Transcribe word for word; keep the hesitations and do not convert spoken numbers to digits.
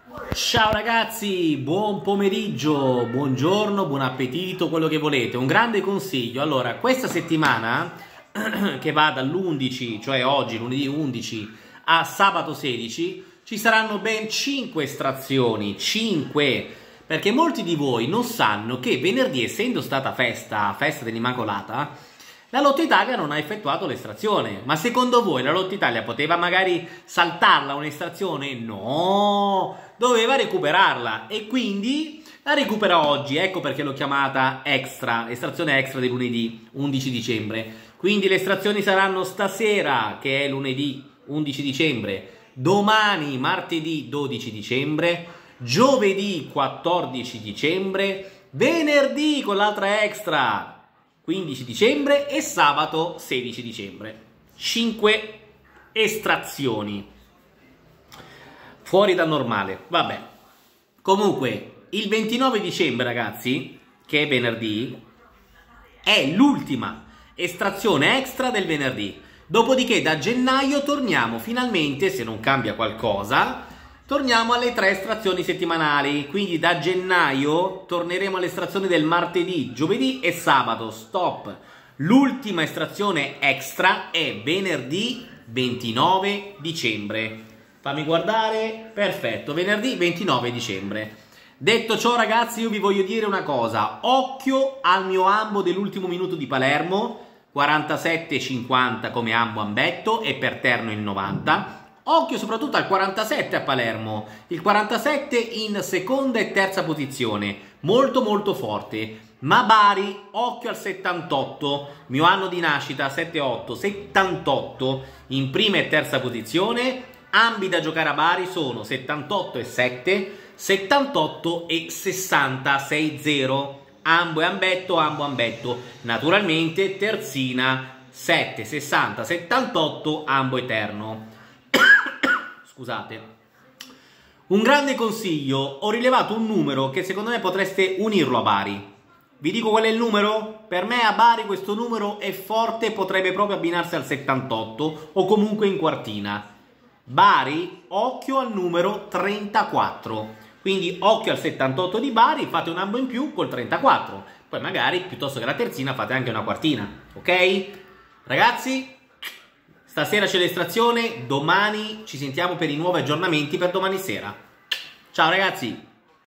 Ciao ragazzi, buon pomeriggio, buongiorno, buon appetito, quello che volete. Un grande consiglio. Allora, questa settimana che va dall'undici, cioè oggi, lunedì undici, a sabato sedici, ci saranno ben cinque estrazioni, cinque, perché molti di voi non sanno che venerdì, essendo stata festa, festa dell'Immacolata, la Lotto Italia non ha effettuato l'estrazione. Ma secondo voi la Lotto Italia poteva magari saltarla un'estrazione? No, doveva recuperarla e quindi la recupera oggi. Ecco perché l'ho chiamata extra, estrazione extra di lunedì undici dicembre. Quindi le estrazioni saranno stasera, che è lunedì undici dicembre, domani martedì dodici dicembre, giovedì quattordici dicembre, venerdì con l'altra extra quindici dicembre e sabato sedici dicembre. cinque estrazioni. Fuori dal normale. Vabbè. Comunque, il ventinove dicembre, ragazzi, che è venerdì, è l'ultima estrazione extra del venerdì. Dopodiché da gennaio torniamo finalmente, se non cambia qualcosa, torniamo alle tre estrazioni settimanali. Quindi da gennaio torneremo alle estrazioni del martedì, giovedì e sabato. Stop. L'ultima estrazione extra è venerdì ventinove dicembre. Fammi guardare. Perfetto, venerdì ventinove dicembre. Detto ciò, ragazzi, io vi voglio dire una cosa. Occhio al mio ambo dell'ultimo minuto di Palermo, quarantasette cinquanta come ambo ambetto e per terno il novanta. Occhio soprattutto al quarantasette a Palermo, il quarantasette in seconda e terza posizione, molto molto forte. Ma Bari, occhio al settantotto, mio anno di nascita sette otto, settantotto in prima e terza posizione. Ambi da giocare a Bari sono settantotto e sette, settantotto e sessanta, sei zero. Ambo e ambetto, ambo ambetto. Naturalmente terzina sette, sessanta, settantotto, ambo eterno. Scusate. Un grande consiglio, ho rilevato un numero che secondo me potreste unirlo a Bari. Vi dico qual è il numero? Per me a Bari questo numero è forte, potrebbe proprio abbinarsi al settantotto o comunque in quartina. Bari, occhio al numero trentaquattro. Quindi occhio al settantotto di Bari, fate un ambo in più col trentaquattro. Poi magari, piuttosto che la terzina, fate anche una quartina. Ok? Ragazzi, stasera c'è l'estrazione, domani ci sentiamo per i nuovi aggiornamenti per domani sera. Ciao ragazzi!